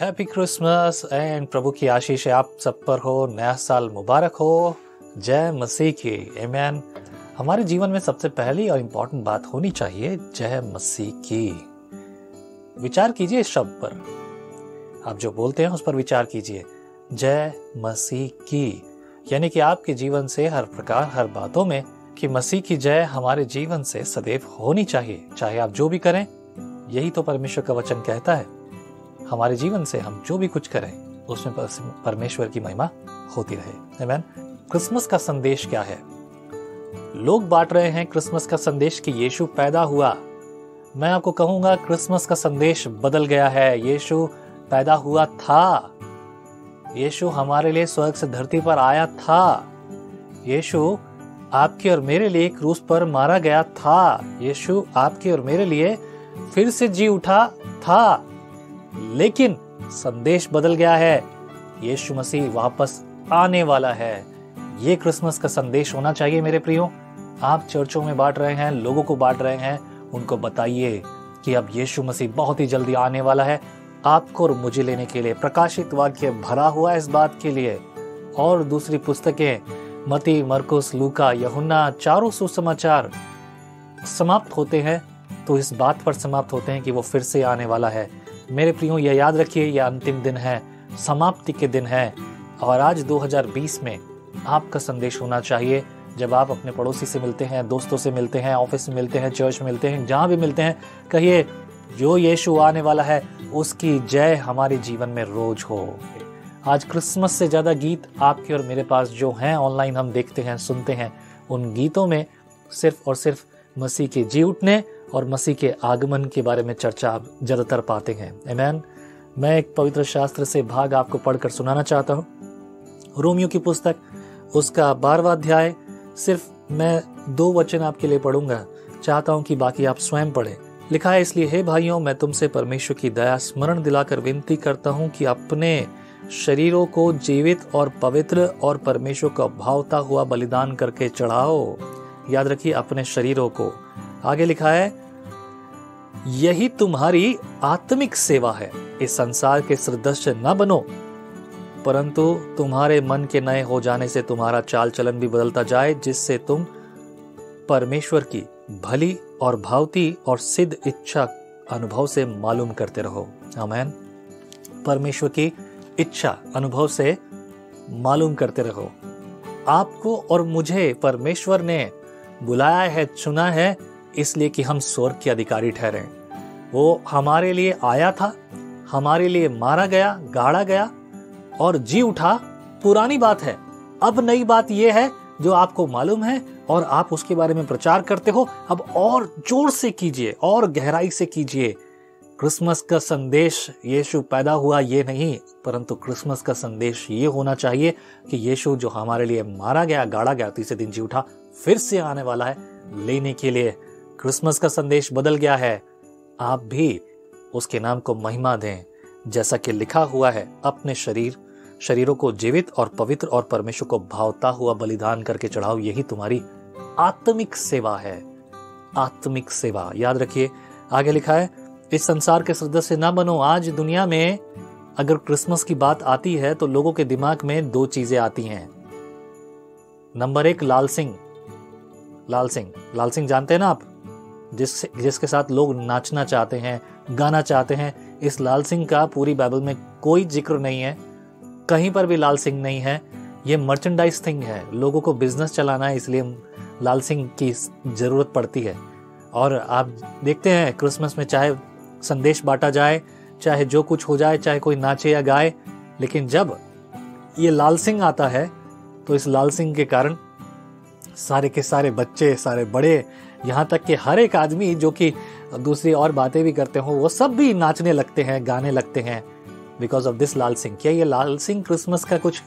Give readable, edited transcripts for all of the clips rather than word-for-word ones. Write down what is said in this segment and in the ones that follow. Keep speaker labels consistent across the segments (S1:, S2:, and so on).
S1: Happy Christmas and प्रभु की आशीष आप सब पर हो। नया साल मुबारक हो। जय मसीह की। आमीन। हमारे जीवन में सबसे पहली और इम्पोर्टेंट बात होनी चाहिए जय मसीह की। विचार कीजिए इस शब्द पर, आप जो बोलते हैं उस पर विचार कीजिए। जय मसीह की, यानी कि आपके जीवन से हर प्रकार हर बातों में कि मसीह की जय हमारे जीवन से सदैव होनी चाहिए। चाहे आप जो भी करें, यही तो परमेश्वर का वचन कहता है। हमारे जीवन से हम जो भी कुछ करें उसमें परमेश्वर की महिमा होती रहे। आमीन। क्रिसमस का संदेश क्या है? लोग बांट रहे हैं क्रिसमस का संदेश कि यीशु पैदा हुआ। मैं आपको कहूंगा क्रिसमस का संदेश बदल गया है। यीशु पैदा हुआ था। यीशु हमारे लिए स्वर्ग से धरती पर आया था। यीशु आपके और मेरे लिए क्रूस पर मारा गया था। यीशु आपके और मेरे लिए फिर से जी उठा था। लेकिन संदेश बदल गया है। यीशु मसीह वापस आने वाला है। ये क्रिसमस का संदेश होना चाहिए मेरे प्रियो। आप चर्चों में बांट रहे हैं, लोगों को बांट रहे हैं, उनको बताइए कि अब यीशु मसीह बहुत ही जल्दी आने वाला है आपको और मुझे लेने के लिए। प्रकाशित वाक्य भरा हुआ है इस बात के लिए। और दूसरी पुस्तकें मती, मरकुस, लूका, यूहन्ना, चारों सुसमाचार समाप्त होते हैं तो इस बात पर समाप्त होते हैं कि वो फिर से आने वाला है। मेरे प्रियो, यह याद रखिए, यह अंतिम दिन है, समाप्ति के दिन है। और आज 2020 में आपका संदेश होना चाहिए, जब आप अपने पड़ोसी से मिलते हैं, दोस्तों से मिलते हैं, ऑफिस में मिलते हैं, चर्च में मिलते हैं, जहां भी मिलते हैं, कहिए जो यीशु आने वाला है उसकी जय हमारे जीवन में रोज हो। आज क्रिसमस से ज्यादा गीत आपके और मेरे पास जो हैं, ऑनलाइन हम देखते हैं, सुनते हैं, उन गीतों में सिर्फ और सिर्फ मसीह के जी उठने और मसीह के आगमन के बारे में चर्चा आप ज्यादातर पाते हैं। आमीन। मैं एक पवित्र शास्त्र से भाग आपको पढ़कर सुनाना चाहता हूँ। रोमियो की पुस्तक उसका 12वां अध्याय, सिर्फ मैं 2 वचन आपके लिए पढ़ूंगा, चाहता हूँ कि बाकी आप स्वयं पढ़ें। लिखा है, इसलिए हे भाइयों, मैं तुमसे परमेश्वर की दया स्मरण दिलाकर विनती करता हूँ कि अपने शरीरों को जीवित और पवित्र और परमेश्वर का भावता हुआ बलिदान करके चढ़ाओ। याद रखिए, अपने शरीरों को। आगे लिखा है, यही तुम्हारी आत्मिक सेवा है। इस संसार के सदृश न बनो, परंतु तुम्हारे मन के नए हो जाने से तुम्हारा चाल चलन भी बदलता जाए, जिससे तुम परमेश्वर की भली और भावती और सिद्ध इच्छा अनुभव से मालूम करते रहो। आमीन। परमेश्वर की इच्छा अनुभव से मालूम करते रहो। आपको और मुझे परमेश्वर ने बुलाया है, चुना है, इसलिए कि हम स्वर्ग के अधिकारी ठहरे। वो हमारे लिए आया था, हमारे लिए मारा गया, गाड़ा गया और जी उठा। पुरानी बात है। अब नई बात यह है जो आपको मालूम है और आप उसके बारे में प्रचार करते हो। अब और जोर से कीजिए और गहराई से कीजिए। क्रिसमस का संदेश यीशु पैदा हुआ ये नहीं, परंतु क्रिसमस का संदेश ये होना चाहिए कि यीशु जो हमारे लिए मारा गया, गाड़ा गया, तीसरे दिन जी उठा, फिर से आने वाला है लेने के लिए। क्रिसमस का संदेश बदल गया है। आप भी उसके नाम को महिमा दें, जैसा कि लिखा हुआ है, अपने शरीरों को जीवित और पवित्र और परमेश्वर को भावता हुआ बलिदान करके चढ़ाओ। यही तुम्हारी आत्मिक सेवा है। आत्मिक सेवा। याद रखिए, आगे लिखा है, इस संसार के सदस्य ना बनो। आज दुनिया में अगर क्रिसमस की बात आती है तो लोगों के दिमाग में 2 चीजें आती हैं। नंबर 1, लाल सिंह। लाल सिंह जानते हैं ना आप, जिसके साथ लोग नाचना चाहते हैं, गाना चाहते हैं। इस लाल सिंह का पूरी बाइबल में कोई जिक्र नहीं है, कहीं पर भी लाल सिंह नहीं है। ये मर्चेंडाइज थिंग है, लोगों को बिजनेस चलाना है, इसलिए लाल सिंह की जरूरत पड़ती है। और आप देखते हैं क्रिसमस में चाहे संदेश बांटा जाए, चाहे जो कुछ हो जाए, चाहे कोई नाचे या गाए, लेकिन जब ये लाल सिंह आता है तो इस लाल सिंह के कारण सारे के सारे बच्चे, सारे बड़े, यहाँ तक कि हर एक आदमी जो कि दूसरी और बातें भी करते हो, वो सब भी नाचने लगते हैं, गाने लगते हैं, because of this Lal Singh. क्या ये लाल सिंह क्रिसमस का कुछ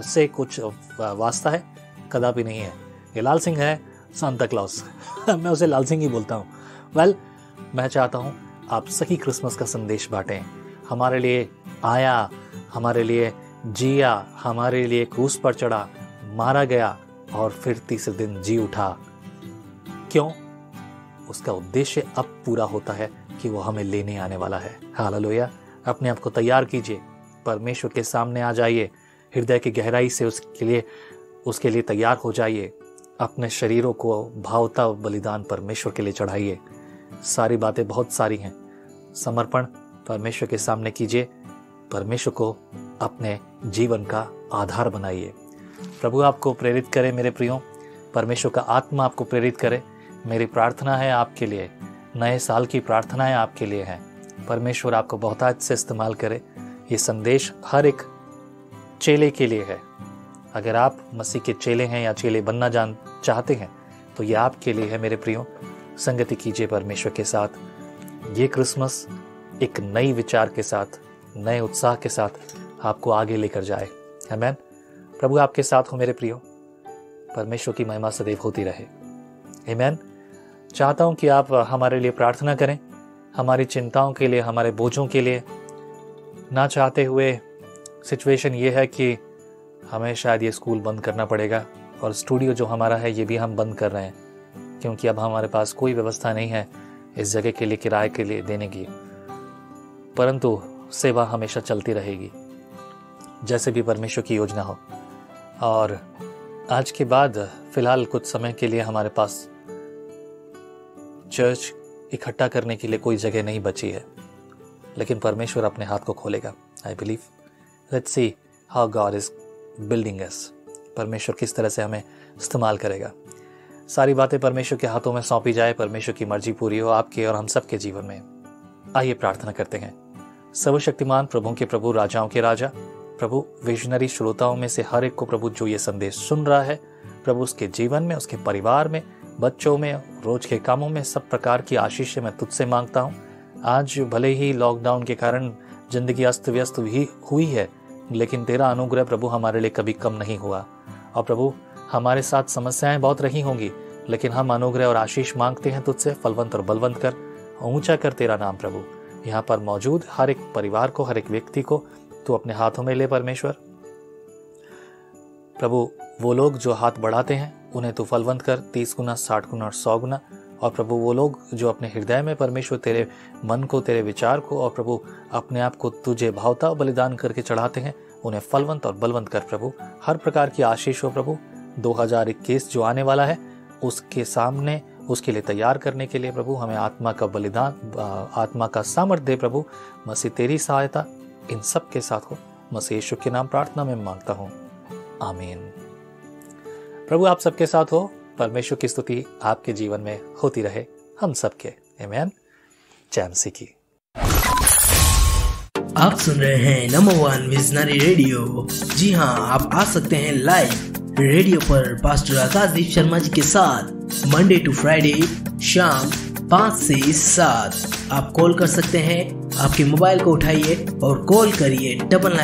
S1: वास्ता है? कदापि नहीं है। ये लाल सिंह है सांता क्लॉस। मैं उसे लाल सिंह ही बोलता हूँ। वेल, मैं चाहता हूँ आप सही क्रिसमस का संदेश बांटें। हमारे लिए आया, हमारे लिए जिया, हमारे लिए क्रूस पर चढ़ा, मारा गया और फिर तीसरे दिन जी उठा। क्यों? उसका उद्देश्य अब पूरा होता है कि वो हमें लेने आने वाला है। हालेलुया। अपने आप को तैयार कीजिए, परमेश्वर के सामने आ जाइए, हृदय की गहराई से उसके लिए तैयार हो जाइए। अपने शरीरों को भावता बलिदान परमेश्वर के लिए चढ़ाइए। सारी बातें बहुत सारी हैं, समर्पण परमेश्वर के सामने कीजिए, परमेश्वर को अपने जीवन का आधार बनाइए। प्रभु आपको प्रेरित करे मेरे प्रियो, परमेश्वर का आत्मा आपको प्रेरित करे। मेरी प्रार्थना है आपके लिए, नए साल की प्रार्थनाएं आपके लिए हैं। परमेश्वर आपको बहुतायत से इस्तेमाल करे। ये संदेश हर एक चेले के लिए है। अगर आप मसीह के चेले हैं या चेले बनना चाहते हैं तो ये आपके लिए है मेरे प्रियो। संगति कीजिए परमेश्वर के साथ। ये क्रिसमस एक नई विचार के साथ, नए उत्साह के साथ आपको आगे लेकर जाए। आमीन। प्रभु आपके साथ हो मेरे प्रियो। परमेश्वर की महिमा सदैव होती रहे। आमीन। चाहता हूं कि आप हमारे लिए प्रार्थना करें, हमारी चिंताओं के लिए, हमारे बोझों के लिए। ना चाहते हुए सिचुएशन ये है कि हमें शायद ये स्कूल बंद करना पड़ेगा और स्टूडियो जो हमारा है ये भी हम बंद कर रहे हैं, क्योंकि अब हमारे पास कोई व्यवस्था नहीं है इस जगह के लिए किराए के लिए देने की। परंतु सेवा हमेशा चलती रहेगी, जैसे भी परमेश्वर की योजना हो। और आज के बाद फिलहाल कुछ समय के लिए हमारे पास चर्च इकट्ठा करने के लिए कोई जगह नहीं बची है, लेकिन परमेश्वर अपने हाथ को खोलेगा। I believe. Let's see how God is building us. परमेश्वर किस तरह से हमें इस्तेमाल करेगा। सारी बातें परमेश्वर के हाथों में सौंपी जाए। परमेश्वर की मर्जी पूरी हो आपके और हम सबके जीवन में। आइए प्रार्थना करते हैं। सर्वशक्तिमान प्रभु के प्रभु, राजाओं के राजा, प्रभु विजनरी श्रोताओं में से हर एक को प्रभु जो ये संदेश सुन रहा है, प्रभु उसके जीवन में, उसके परिवार में, बच्चों में, रोज के कामों में सब प्रकार की आशीष मैं तुझसे मांगता हूँ। आज भले ही लॉकडाउन के कारण जिंदगी अस्त व्यस्त हुई है, लेकिन तेरा अनुग्रह प्रभु हमारे लिए कभी कम नहीं हुआ। और प्रभु हमारे साथ समस्याएं बहुत रही होंगी, लेकिन हम अनुग्रह और आशीष मांगते हैं तुझसे। फलवंत और बलवंत कर, ऊंचा कर तेरा नाम प्रभु। यहाँ पर मौजूद हर एक परिवार को, हर एक व्यक्ति को तू अपने हाथों में ले परमेश्वर। प्रभु वो लोग जो हाथ बढ़ाते हैं उन्हें तू फलवंत कर, 30 गुना, 60 गुना और 100 गुना। और प्रभु वो लोग जो अपने हृदय में परमेश्वर तेरे मन को, तेरे विचार को और प्रभु अपने आप को तुझे भावता बलिदान करके चढ़ाते हैं, उन्हें फलवंत और बलवंत कर प्रभु। हर प्रकार की आशीष हो प्रभु। 2021 जो आने वाला है उसके सामने, उसके लिए तैयार करने के लिए प्रभु हमें आत्मा का बलिदान, आत्मा का सामर्थ्य दे प्रभु। मसीह तेरी सहायता इन सब के साथ हो। मसीह यीशु के नाम प्रार्थना में मांगता हूँ, आमीन। प्रभु आप सबके साथ हो। परमेश्वर की स्तुति आपके जीवन में होती रहे, हम सबके। आमीन। जय मसीह की।
S2: आप सुन रहे हैं नंबर 1 विजनरी रेडियो। जी हाँ, आप आ सकते हैं लाइव रेडियो पर पास्टर आकाशदीप शर्मा जी के साथ मंडे टू फ्राइडे शाम 5 से 7। आप कॉल कर सकते हैं। आपके मोबाइल को उठाइए और कॉल करिए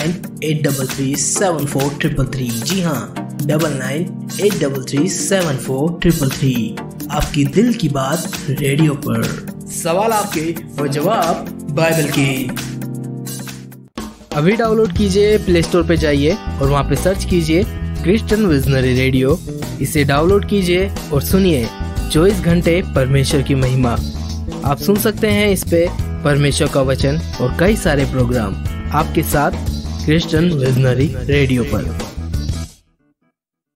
S2: 9983374333। जी हाँ, 9983374333। आपकी दिल की बात रेडियो पर। सवाल आपके और जवाब बाइबल के। अभी डाउनलोड कीजिए, प्ले स्टोर पे जाइए और वहाँ पे सर्च कीजिए क्रिश्चियन विजनरी रेडियो। इसे डाउनलोड कीजिए और सुनिए 24 घंटे परमेश्वर की महिमा। आप सुन सकते हैं इस पे परमेश्वर का वचन और कई सारे प्रोग्राम आपके साथ क्रिश्चियन विजनरी रेडियो पर।